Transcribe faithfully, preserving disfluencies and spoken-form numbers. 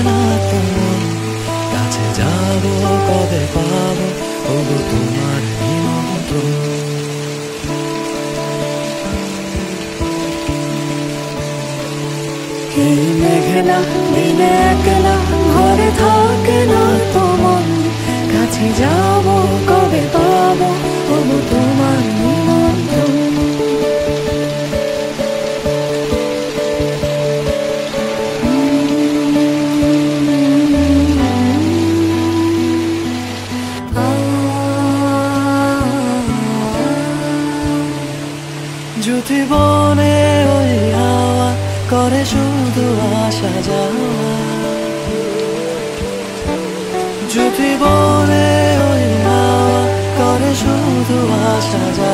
না তোমার কাছে যাব কবে পাবো ওগো তোমার নিমন্ত্রণ। এই মেঘলা দিনে একলা ঘরে থাকে না তোমার কাছে যাব কবে পাবো ওগো তোমার নিমন্ত্রণ। যদি বনে ওই হাওয়া করে শুধু আসা যাওয়া, যদি বনে ওই হাওয়া করে শুধু আসা যাওয়া,